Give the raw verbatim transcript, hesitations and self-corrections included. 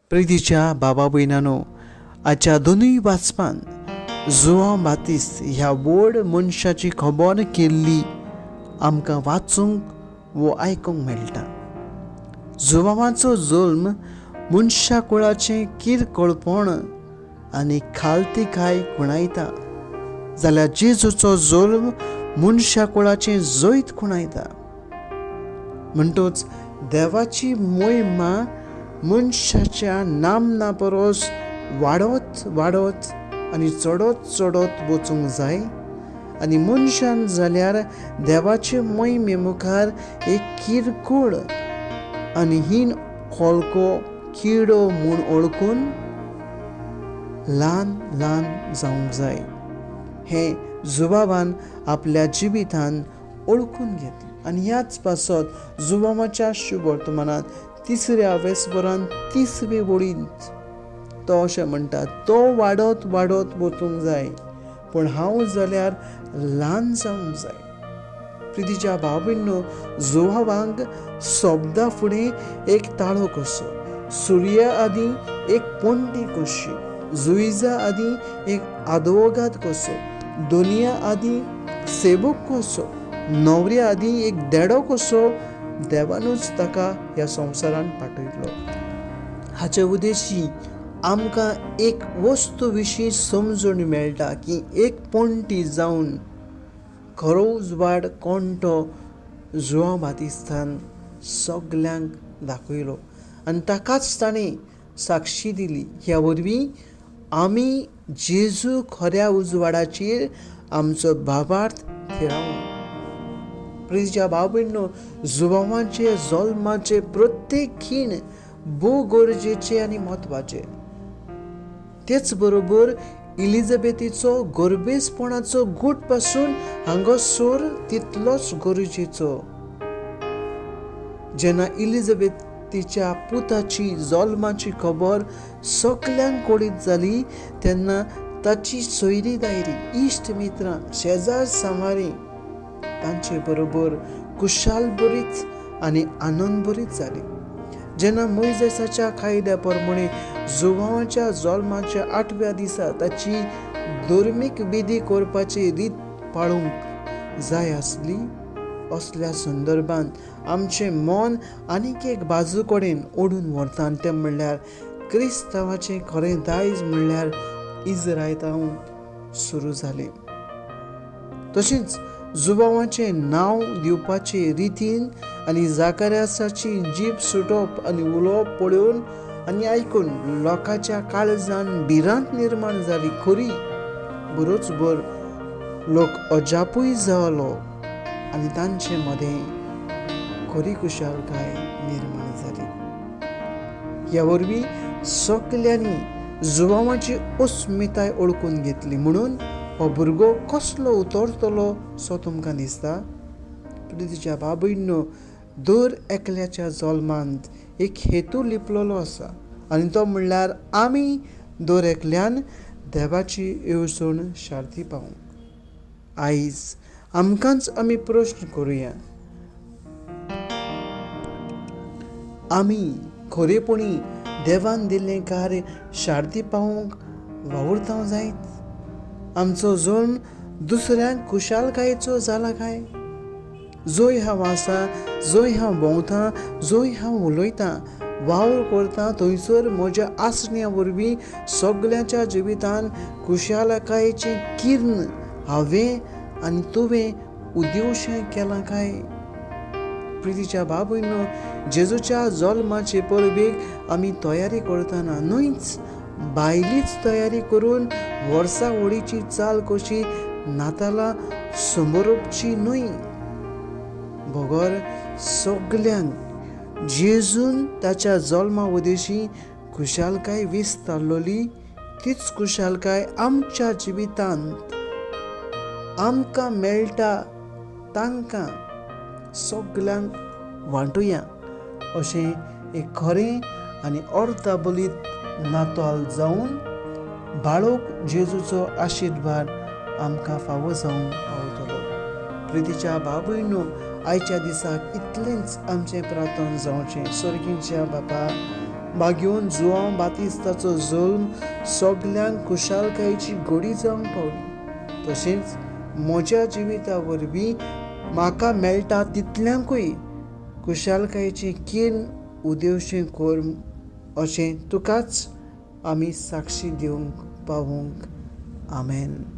प्रितीच्या बाबा भयणानो, आजच्या दोनूय वाचपान जुआंव बातिस्त ह्या व्हड मनशाची खबर केल्ली आमकां वाचूंक वो आयकूंक मेळटा. जुआंवाचो जल्म मनशा कुळाचें किरकोळपण आनी खालतीकाय खुणायता, जाल्यार जेजूचो जल्म मनशा कुळाचें जैत खुणायता. म्हणटूच देवाची मोहिमा मनशाच्या नामना परस वाडत वाडत आनी चडत चडत वचूंक जाय. आनी मनशान जाल्यार देवाचे मोहिमे मुखार एक किरकोळ आनी हीन हलको किडो म्हूण ओळखून ल्हान ल्हान जावंक जाय. हें जुआंवान आपल्या जिवितान ओळखून घेतलें. आनी ह्याच पासत जुआंवाच्या शुभ वर्तमानांत तिसऱ्या वेस्परान तिसवे वळींत तो अशें म्हणटा, तो वाडत वाडत वचूंक जाय, पूण हांव जाल्यार ल्हान जावंक जाय. प्रितीच्या भाव भयणींनो, जुआंवाक सोबदा फुडें एक ताळो कसो, सुर्या आदी एक पणटी कशी, जुईजा आदी एक आदवोगाद कसो, दुनिया आदी सेवक कसो, न्हवऱ्या आदी एक देडो कसो देवानूच ताका ह्या संवसारांत पाठयलो. हाचे उद्देशी आमकां एक वस्तू विशीं समजून मेळटा की एक पणटी जावन खरो उजवाड कोण तो जुआंव बातिस्तान सगल्यांक दाखयलो आनी ताकाच ताणें साक्षी दिली. ह्या वरवीं आमी जेजू खऱ्या उजवाडाचेर आमचो भावार्थ थिरावूं. प्रितीच्या भाव भयणींनो, जुआंवाचे जल्माचे प्रत्येक खीण भोव गरजेचे आनी म्हत्वाचे. तेच बरोबर इलिझाबेथीचो गर्भेसपणाचो गूट पासून हांगासर तितलोच गरजेचो. जेन्ना इलिझाबेथीच्या पुताची जल्माची खबर सगल्यांक कळीत जाली तेन्ना ताची सोयरी दायरी, इश्ट मित्रां, शेजार सामारी तांचे बरोबर खुशाल बरीच आनी आनंद बरीच जाली. जेन्ना मोइजेसाच्या कायद्या प्रमाणे जुआंवाच्या जल्माच्या आठव्या दिसा ताची धर्मीक विधी करपाची रीत पाळूंक जाय आसली, असल्या संदर्भांत आमचें मन आनीक एक बाजू कडेन ओडून व्हरता, तें म्हणल्यार क्रिस्तांवाचें खरें दायज म्हणल्यार इस्रायलांत सुरू जालें. तशेंच जुआंवाचें नांव दिवपाचे रितीन आनी जाकार्यासाची जीब सुटप आनी उलोवप पळोवन आनी आयकून लोकांच्या काळजांत भिरांत निर्माण जाली. खरी बरोच भर लोक अजापूय जालो आनी तांचे मदें खरी खुशालकाय निर्माण जाली. ह्या वरवीं सगल्यांनी जुआंवाची अस्मिताय ओळखून घेतली. म्हणून हो भुरगो कसलो उतरतलो सो तुमकां दिसता? प्रितीच्या भाव भयणींनो, दर एकल्याच्या जल्मांत एक हेतू लिपलेलो आसा आनी तो म्हणल्यार आमी दर एकल्यान देवाची येवजण शार्ती पावूंक. आयज आमकांच आमी प्रश्न करुया, आमी खरेपणी देवान दिल्लें कार्य शार्ती पावूंक वावुरतांव जायत? आमचो जल्म दुसऱ्यांक खुशालकायेचो जाला काय? जंय हांव आसां, जंय हांव भोंवतां, जंय हांव उलयतां, वावर करतां, थंयसर म्हज्या आसण्या वरवीं सगल्यांच्या जिवितान खुशालकायेचें किर्ण हांवें आनी तुवें उदिवशें केलां काय? प्रितीच्या भाव भयणींनो, जेजूच्या जल्माचे परबेक आमी तयारी करतना न्हयच भायलीच तयारी करून वर्सां व्हडीची चाल कशी नातालां समोरपची न्हय, बगर सगल्यांक जेजून ताच्या जल्मा उदेशी खुशालकाय विस्तारलोली तीच खुशालकाय आमच्या जिवितांत आमकां मेळटा तांकां सगल्यांक वांटुया. अशें एक खरें आनी अर्थाबलीत नाताल जावन बाळोक जेजूचो आशिर्वाद आमकां फावो जावंक पावतलो. प्रितीच्या भाव भयणींनो, आयच्या दिसाक इतलेंच आमचें प्रार्थना जावचें. सर्गीच्या बापा, मागीर जुआंव बातिस्ताचो जल्म सगल्यांक खुशालकायेची घडी जावंक पावली। तशेंच म्हज्या जिविता वरवीं म्हाका मेळटा तितल्यांकूय खुशालकायेची कीर्ण उदेवशें कोर अशें तुकाच आमी साक्षी दिवंक पावूंक। आमेन।